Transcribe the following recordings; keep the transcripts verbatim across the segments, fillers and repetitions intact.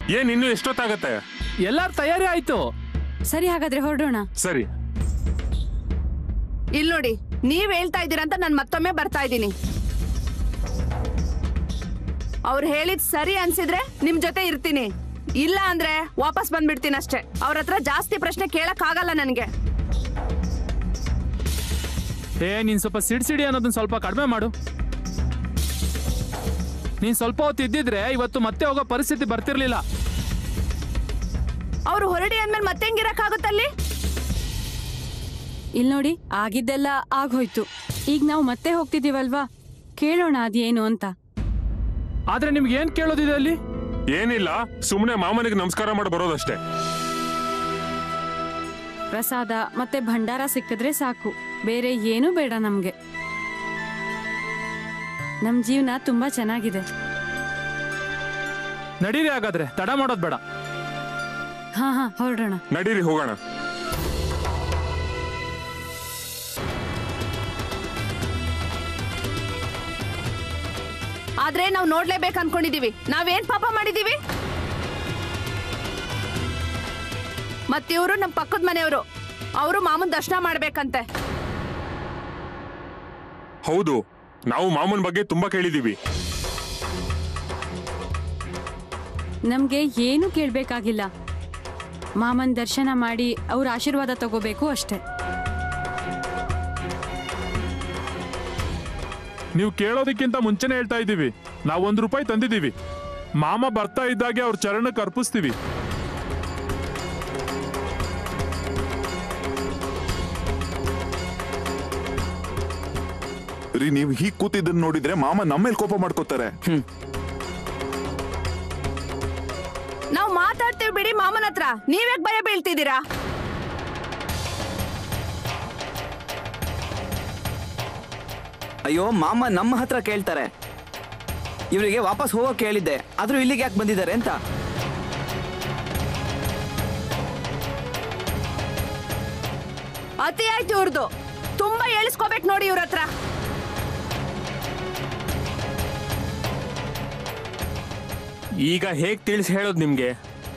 ಏನ್ ಇನ್ನು ಎಷ್ಟೊತ್ತಾಗತ್ತೆ? ಎಲ್ಲಾರು ತಯಾರಿ ಆಯ್ತು. ಸರಿ, ಹಾಗಾದ್ರೆ ಹೊರಡೋಣ. ಸರಿ. ಇಲ್ಲಿ ನೋಡಿ, ನೀವ್ ಹೇಳ್ತಾ ಇದ್ದೀರಂತ ನಾನು ಮತ್ತೊಮ್ಮೆ ಬರ್ತಾ ಇದ್ದೀನಿ. ಅವ್ರು ಹೇಳಿದ್ ಸರಿ ಅನ್ಸಿದ್ರೆ ನಿಮ್ ಜೊತೆ ಇರ್ತೀನಿ, ಇಲ್ಲ ಅಂದ್ರೆ ವಾಪಸ್ ಬಂದ್ಬಿಡ್ತೀನಿ ಅಷ್ಟೇ. ಅವ್ರ ಹತ್ರ ಜಾಸ್ತಿ ಪ್ರಶ್ನೆ ಕೇಳಕ್ ಆಗಲ್ಲ ನನ್ಗೆ. ಏ ನೀನ್ ಸ್ವಲ್ಪ ಸಿಡ್ ಸಿಡಿ ಅನ್ನೋದನ್ನ ಸ್ವಲ್ಪ ಕಡಿಮೆ ಮಾಡು. ನೀನ್ ಸ್ವಲ್ಪ ಹೊತ್ತು ಇದ್ದಿದ್ರೆ ಇವತ್ತು ಮತ್ತೆ ಹೋಗೋ ಪರಿಸ್ಥಿತಿ ಬರ್ತಿರ್ಲಿಲ್ಲ. ಅವ್ರು ಹೊರಡಿ ಅಂದ್ಮೇಲೆ ಮತ್ತೆ ಹೆಂಗಿರಕ್ಕಾಗುತ್ತಲ್ಲಿ? ಇಲ್ ನೋಡಿ, ಆಗಿದ್ದೆಲ್ಲ ಆಗೋಯ್ತು. ಈಗ ನಾವು ಮತ್ತೆ ಹೋಗ್ತಿದೀವಲ್ವಾ, ಕೇಳೋಣ ಅದೇನು ಅಂತ. ಆದ್ರೆ ನಿಮ್ಗೆ ಏನ್ ಕೇಳೋದಿದೆ ಅಲ್ಲಿ? ಏನಿಲ್ಲ, ಸುಮ್ನೆ ಮಾಮನಿಗೆ ನಮಸ್ಕಾರ ಮಾಡಿ ಬರೋದಷ್ಟೇ. ಪ್ರಸಾದ ಮತ್ತೆ ಭಂಡಾರ ಸಿಕ್ಕಿದ್ರೆ ಸಾಕು, ಬೇರೆ ಏನೂ ಬೇಡ ನಮ್ಗೆ. ನಮ್ ಜೀವನ ತುಂಬಾ ಚೆನ್ನಾಗಿದೆ. ನಡೀರಿ, ಹಾಗಾದ್ರೆ ತಡ ಮಾಡೋದ್ ಬೇಡ. ಹಾ ಹಾ ಹೊರಡೋಣ. ನಡೀರಿ, ಹೋಗೋಣ. ಆದ್ರೆ ನಾವು ನೋಡ್ಲೇಬೇಕು ಅನ್ಕೊಂಡಿದೀವಿ. ನಾವೇನ್ ಪಾಪ ಮಾಡಿದೀವಿ? ಮತ್ತಿವ್ರು ನಮ್ ಪಕ್ಕದ ಮನೆಯವರು, ಅವರು ಮಾಮನ್ ದರ್ಶನ ಮಾಡ್ಬೇಕಂತೆ. ಹೌದು, ನಾವು ಮಾಮನ್ ಬಗ್ಗೆ ತುಂಬಾ ಕೇಳಿದೀವಿ. ನಮ್ಗೆ ಏನು ಕೇಳ್ಬೇಕಾಗಿಲ್ಲ, ಮಾಮನ್ ದರ್ಶನ ಮಾಡಿ ಅವ್ರ ಆಶೀರ್ವಾದ ತಗೋಬೇಕು ಅಷ್ಟೇ. ನೀವು ಕೇಳೋದಕ್ಕಿಂತ ಮುಂಚೆನೆ ಹೇಳ್ತಾ ಇದ್ದೀವಿ, ನಾವು ಒಂದ್ ರೂಪಾಯಿ ತಂದಿದ್ದೀವಿ. ಮಾಮ ಬರ್ತಾ ಇದ್ದಾಗೆ ಅವ್ರ ಚರಣಕ್ಕೆ ಅರ್ಪಿಸ್ತೀವಿ. ರೀ, ನೀವು ಹೀಗ್ ಕೂತಿದ್ದನ್ನ ನೋಡಿದ್ರೆ ಮಾಮ ನಮ್ಮೇಲೆ ಕೋಪ ಮಾಡ್ಕೋತಾರೆ. ನಾವ್ ಮಾತಾಡ್ತೀವಿ ಬಿಡಿ ಮಾಮನ ಹತ್ರ, ನೀವ್ಯಾಕ್ ಭಯ ಬೀಳ್ತಿದ್ದೀರಾ? ಅಯ್ಯೋ, ಮಾಮ ನಮ್ಮ ಹತ್ರ ಕೇಳ್ತಾರೆ. ಇವರಿಗೆ ವಾಪಸ್ ಹೋಗೋಕೆ ಕೇಳಿದ್ದೆ, ಆದ್ರೂ ಇಲ್ಲಿಗೆ ಯಾಕೆ ಬಂದಿದ್ದಾರೆ ಅಂತ. ಅತಿ ಆಯ್ತು ಇವ್ರದ್ದು, ತುಂಬಾ ಹೇಳಿಸ್ಕೋಬೇಕು ನೋಡಿ ಇವ್ರ ಹತ್ರ. ಈಗ ಹೇಗ್ ತಿಳಿಸಿ ಹೇಳೋದು ನಿಮ್ಗೆ?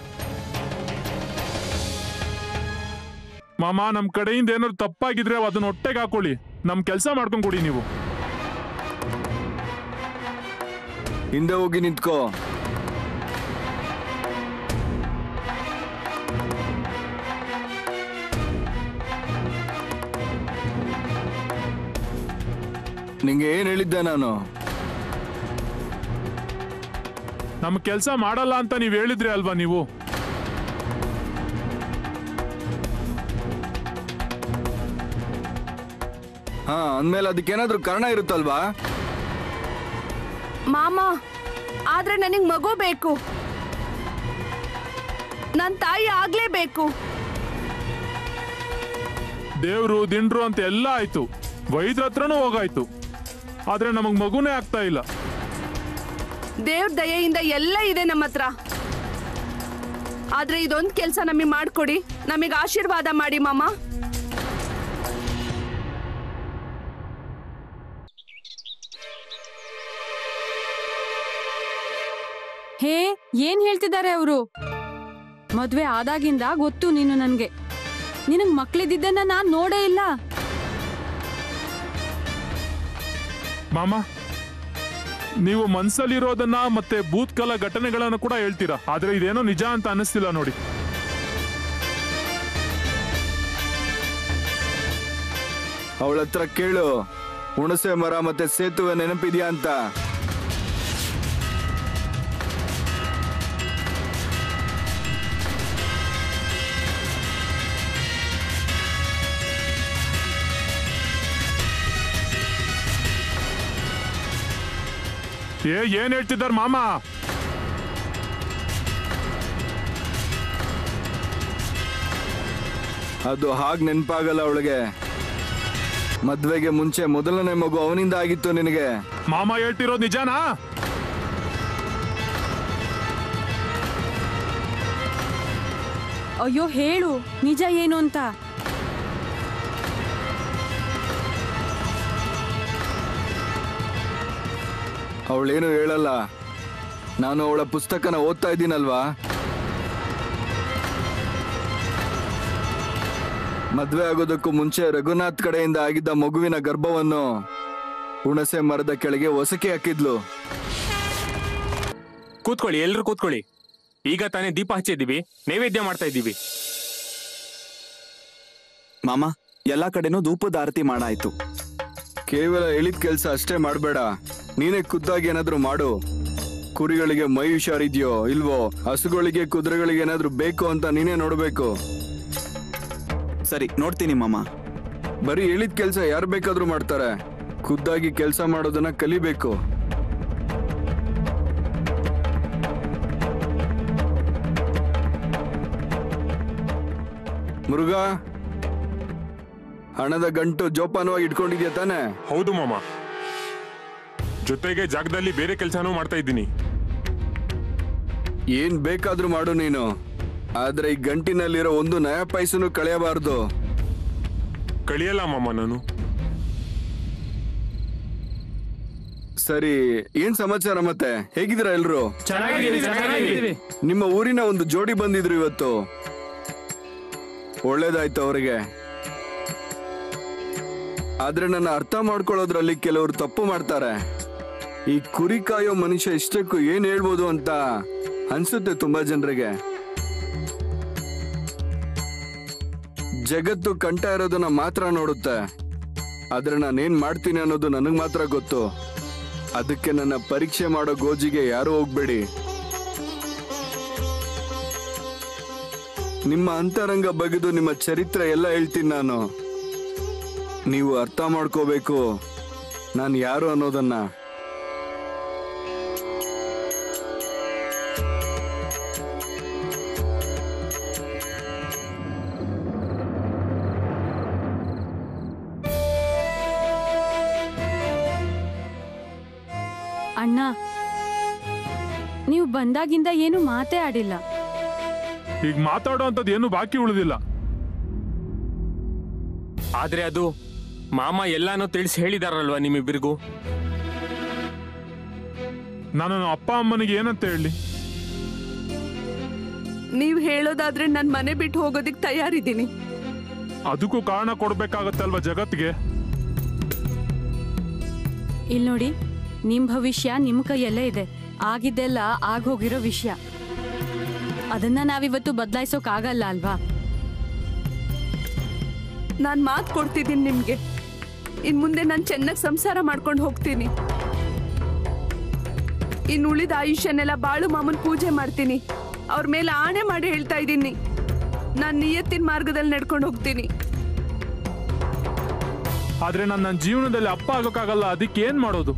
ಮಾಮ, ನಮ್ ಕಡೆಯಿಂದ ಏನಾದ್ರು ತಪ್ಪಾಗಿದ್ರೆ ಅದನ್ನ ಹೊಟ್ಟೆಗೆ ಹಾಕೊಳ್ಳಿ, ನಮ್ ಕೆಲಸ ಮಾಡ್ಕೊಂಡ್ ಕೊಡಿ. ನೀವು ಹಿಂದೆ ಹೋಗಿ ನಿಂತ್ಕೋ. ನಿಂಗೆ ಏನ್ ಹೇಳಿದ್ದೆ ನಾನು? ನಮ್ ಕೆಲಸ ಮಾಡಲ್ಲ ಅಂತ ನೀವ್ ಹೇಳಿದ್ರಿ ಅಲ್ವಾ ನೀವು? ಹಾ, ಅಂದ್ಮೇಲೆ ಅದಕ್ಕೇನಾದ್ರೂ ಕಾರಣ ಇರುತ್ತಲ್ವಾ? ಮಾಮ, ಆದ್ರೆ ನನಗ್ ಮಗು ಬೇಕು, ನನ್ ತಾಯಿ ಆಗ್ಲೇಬೇಕು. ದೇವ್ರು ದಿಂಡ್ರು ಅಂತ ಎಲ್ಲ ಆಯ್ತು, ವೈದ್ಯ ಹತ್ರನೂ ಹೋಗಾಯ್ತು, ಆದ್ರೆ ನಮಗ್ ಮಗುನೇ ಆಗ್ತಾ ಇಲ್ಲ. ದೇವ್ರ ದಯೆಯಿಂದ ಎಲ್ಲ ಇದೆ ನಮ್ಮ ಹತ್ರ. ಆದ್ರೆ ಇದೊಂದ್ ಕೆಲ್ಸ ನಮಗೆ ಮಾಡ್ಕೊಡಿ, ನಮಗೆ ಆಶೀರ್ವಾದ ಮಾಡಿ ಮಾಮ. ಹೇ, ಏನ್ ಹೇಳ್ತಿದ್ದಾರೆ ಅವರು? ಮದ್ವೆ ಆದಾಗಿಂದ ಗೊತ್ತು ನೀನು ನನ್ಗೆ. ನಿನಗ್ ಮಕ್ಳಿದ್ದನ್ನ ನಾನ್ ನೋಡೇ ಇಲ್ಲ. ಮಾಮ, ನೀವು ಮನ್ಸಲ್ಲಿರೋದನ್ನ ಮತ್ತೆ ಭೂತ್ಕಾಲ ಘಟನೆಗಳನ್ನ ಕೂಡ ಹೇಳ್ತೀರಾ, ಆದ್ರೆ ಇದೇನೋ ನಿಜ ಅಂತ ಅನ್ನಿಸ್ತಿಲ್ಲ ನೋಡಿ. ಅವಳ ಹತ್ರ ಕೇಳು, ಹುಣಸೆ ಮರ ಮತ್ತೆ ಸೇತುವೆ ನೆನಪಿದ್ಯಾ ಅಂತ. ಏ ಏನ್ ಹೇಳ್ತಿದ್ದಾರೆ ಮಾಮ? ಅದು ಹಾಗೆ ನೆನಪಾಗಲ್ಲ ಅವಳಿಗೆ. ಮದ್ವೆಗೆ ಮುಂಚೆ ಮೊದಲನೇ ಮಗು ಅವನಿಂದ ಆಗಿತ್ತು ನಿನಗೆ. ಮಾಮ ಹೇಳ್ತಿರೋದು ನಿಜಾನಾ? ಅಯ್ಯೋ, ಹೇಳು ನಿಜ ಏನು ಅಂತ. ಅವಳೇನು ಹೇಳಲ್ಲ. ನಾನು ಅವಳ ಪುಸ್ತಕನ ಓದ್ತಾ ಇದ್ದೀನಲ್ವಾ, ಮದ್ವೆ ಆಗೋದಕ್ಕೂ ಮುಂಚೆ ರಘುನಾಥ್ ಕಡೆಯಿಂದ ಆಗಿದ್ದ ಮಗುವಿನ ಗರ್ಭವನ್ನು ಹುಣಸೆ ಮರದ ಕೆಳಗೆ ಒಸಕೆ ಹಾಕಿದ್ಲು. ಕೂತ್ಕೊಳ್ಳಿ, ಎಲ್ರು ಕೂತ್ಕೊಳ್ಳಿ. ಈಗ ತಾನೇ ದೀಪ ಹಚ್ಚಿದ್ದೀವಿ, ನೈವೇದ್ಯ ಮಾಡ್ತಾ ಇದ್ದೀವಿ. ಮಾಮ, ಎಲ್ಲಾ ಕಡೆನೂ ಧೂಪದ ಆರತಿ ಮಾಡಾಯ್ತು. ಕೇವಲ ಹೇಳಿದ ಕೆಲ್ಸ ಅಷ್ಟೇ ಮಾಡಬೇಡ, ನೀನೇ ಖುದ್ದಾಗಿ ಏನಾದ್ರೂ ಮಾಡು. ಕುರಿಗಳಿಗೆ ಮೈ ಹುಷಾರಿದ್ಯೋ ಇಲ್ವೋ, ಹಸುಗಳಿಗೆ ಕುದುರೆಗಳಿಗೆ ಏನಾದ್ರೂ ಬೇಕು ಅಂತ ನೀನೇ ನೋಡ್ಬೇಕು. ಸರಿ, ನೋಡ್ತೀನಿ ಮಾಮ. ಬರೀ ಹೇಳಿದ ಕೆಲ್ಸ ಯಾರು ಬೇಕಾದ್ರೂ ಮಾಡ್ತಾರೆ, ಖುದ್ದಾಗಿ ಕೆಲಸ ಮಾಡೋದನ್ನ ಕಲಿಬೇಕು. ಮುರುಘ, ಹಣದ ಗಂಟು ಜೋಪಾನವಾಗಿ ಇಟ್ಕೊಂಡಿದ್ಯಾ ತಾನೆ? ಹೌದು ಮಾಮ, ಜೊತೆಗೆ ಜಾಗದಲ್ಲಿ ಬೇರೆ ಕೆಲಸನೂ ಮಾಡ್ತಾ ಇದ್ದೀನಿ. ಏನ್ ಬೇಕಾದ್ರೂ ಮಾಡು ನೀನು, ಆದ್ರೆ ಈ ಗಂಟಿನಲ್ಲಿರೋ ಒಂದು ನಯ ಪೈಸನು ಕಳೆಯಬಾರ್ದು. ಕಳಿಯಲ್ಲ ಮಾಮ ನಾನು. ಸರಿ, ಏನ್ ಸಮಾಚಾರ ಮತ್ತೆ? ಹೇಗಿದ್ದೀರಾ ಎಲ್ರು? ಚೆನ್ನಾಗಿದ್ದೀವಿ, ಚೆನ್ನಾಗಿದ್ದೀವಿ. ನಿಮ್ಮ ಊರಿನ ಒಂದು ಜೋಡಿ ಬಂದಿದ್ರು ಇವತ್ತು. ಒಳ್ಳೇದಾಯ್ತು ಅವರಿಗೆ. ಆದ್ರೆ ನನ್ನ ಅರ್ಥ ಮಾಡ್ಕೊಳ್ಳೋದ್ರಲ್ಲಿ ಕೆಲವರು ತಪ್ಪು ಮಾಡ್ತಾರೆ. ಈ ಕುರಿ ಕಾಯೋ ಮನುಷ್ಯ ಇಷ್ಟಕ್ಕೂ ಏನ್ ಹೇಳ್ಬೋದು ಅಂತ ಅನ್ಸುತ್ತೆ ತುಂಬಾ ಜನರಿಗೆ. ಜಗತ್ತು ಕಂಠ ಇರೋದನ್ನ ಮಾತ್ರ ನೋಡುತ್ತೆ, ಆದ್ರೆ ನಾನೇನ್ ಮಾಡ್ತೀನಿ ಅನ್ನೋದು ನನಗ್ ಮಾತ್ರ ಗೊತ್ತು. ಅದಕ್ಕೆ ನನ್ನ ಪರೀಕ್ಷೆ ಮಾಡೋ ಗೋಜಿಗೆ ಯಾರು ಹೋಗ್ಬೇಡಿ. ನಿಮ್ಮ ಅಂತರಂಗ ಬಗೆದು ನಿಮ್ಮ ಚರಿತ್ರೆ ಎಲ್ಲ ಹೇಳ್ತೀನಿ ನಾನು. ನೀವು ಅರ್ಥ ಮಾಡ್ಕೋಬೇಕು ನಾನು ಯಾರು ಅನ್ನೋದನ್ನ. ಅಣ್ಣ, ನೀವು ಬಂದಾಗಿಂದ ಏನು ಮಾತೇ ಆಡಿಲ್ಲ. ಈಗ ಮಾತಾಡೋ ಅಂತದ್ದು ಏನು ಬಾಕಿ ಉಳಿದಿಲ್ಲ. ಆದ್ರೆ ಅದು ಮಾಮ ಎಲ್ಲಾನು ತಿಳಿಸಿ ಹೇಳಿದಾರಲ್ವಾ ನಿಮ್ಮಿಬ್ಬರಿಗೂ? ನಾನು ನನ್ನ ಅಪ್ಪ ಅಮ್ಮನಿಗೆ ಏನಂತ ಹೇಳಿ? ನೀವ್ ಹೇಳೋದಾದ್ರೆ ನನ್ ಮನೆ ಬಿಟ್ಟು ಹೋಗೋದಿಕ್ ತಯಾರಿದ್ದೀನಿ. ಅದಕ್ಕೂ ಕಾರಣ ಕೊಡ್ಬೇಕಾಗತ್ತಲ್ವಾ ಜಗತ್ಗೆ? ಇಲ್ ನೋಡಿ, ನಿಮ್ ಭವಿಷ್ಯ ನಿಮ್ ಕೈಯಲ್ಲೇ ಇದೆ. ಆಗಿದ್ದೆಲ್ಲ ಆಗೋಗಿರೋ ವಿಷಯ, ಅದನ್ನ ನಾವಿವತ್ತು ಬದಲಾಯಿಸೋಕ್ ಆಗಲ್ಲ ಅಲ್ವಾ? ನಾನ್ ಮಾತು ಕೊಡ್ತಿದ್ದೀನಿ ನಿಮ್ಗೆ, ಇನ್ ಮುಂದೆ ನಾನು ಚೆನ್ನಾಗಿ ಸಂಸಾರ ಮಾಡ್ಕೊಂಡು ಹೋಗ್ತೀನಿ. ಇನ್ ಉಳಿದ ಆಯುಷ್ಯನೆಲ್ಲ ಬಾಳು ಮಾಮನ್ ಪೂಜೆ ಮಾಡ್ತೀನಿ. ಅವ್ರ ಮೇಲೆ ಆಣೆ ಮಾಡಿ ಹೇಳ್ತಾ ಇದ್ದೀನಿ, ನಾನ್ ನಿಯತ್ತಿನ ಮಾರ್ಗದಲ್ಲಿ ನಡ್ಕೊಂಡು ಹೋಗ್ತೀನಿ. ಆದ್ರೆ ನಾನು ನನ್ನ ಜೀವನದಲ್ಲಿ ಅಪ್ಪ ಆಗೋಕ್ಕಾಗಲ್ಲ, ಅದಕ್ಕೆ ಏನ್ ಮಾಡೋದು?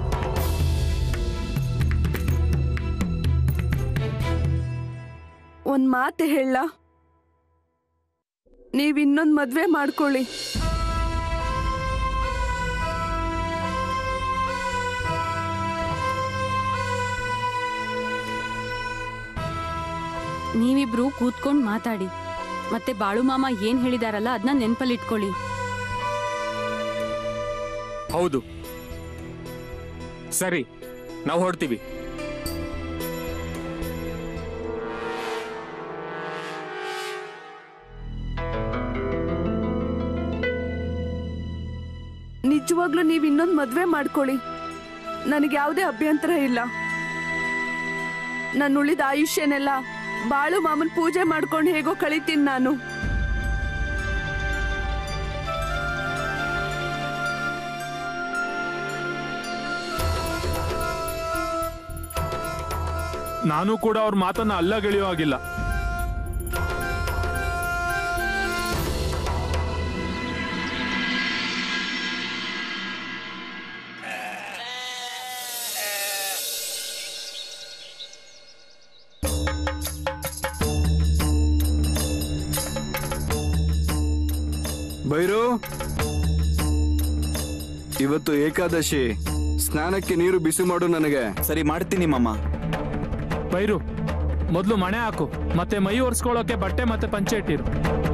ಒಂದ್ ಮಾತು ಹೇಳ, ನೀವ್ ಇನ್ನೊಂದ್ ಮದ್ವೆ ಮಾಡ್ಕೊಳ್ಳಿ. ನೀವಿಬ್ರು ಕೂತ್ಕೊಂಡ್ ಮಾತಾಡಿ, ಮತ್ತೆ ಬಾಳು ಮಾಮ ಏನ್ ಹೇಳಿದಾರಲ್ಲ ಅದನ್ನ ನೆನ್ಪಲ್ಲಿ ಇಟ್ಕೊಳ್ಳಿ. ಹೌದು, ಸರಿ, ನಾವು ಹೊರಡ್ತೀವಿ. ನಿಜವಾಗ್ಲೂ ನೀವ್ ಇನ್ನೊಂದ್ ಮದ್ವೆ ಮಾಡ್ಕೊಳ್ಳಿ, ನನಗೆ ಯಾವುದೇ ಅಭ್ಯಂತರ ಇಲ್ಲ. ನನ್ನ ಉಳಿದ ಆಯುಷ್ಯನೆಲ್ಲ ಬಾಳು ಮಾಮನ್ ಪೂಜೆ ಮಾಡ್ಕೊಂಡು ಹೇಗೋ ಕಳಿತೀನಿ ನಾನು. ನಾನು ಕೂಡ ಅವ್ರ ಮಾತನ್ನ ಅಲ್ಲಗೆಳೆಯೋ ಆಗಿಲ್ಲ. ಬೈರು, ಇವತ್ತು ಏಕಾದಶಿ, ಸ್ನಾನಕ್ಕೆ ನೀರು ಬಿಸಿ ಮಾಡು ನನಗೆ. ಸರಿ, ಮಾಡ್ತೀನಿ ಮಾಮ. ಬೈರು, ಮೊದ್ಲು ಮಣೆ ಹಾಕು, ಮತ್ತೆ ಮೈ ಒರೆಸ್ಕೊಳ್ಳೋಕೆ ಬಟ್ಟೆ ಮತ್ತೆ ಪಂಚೆ ಇಟ್ಟಿರು.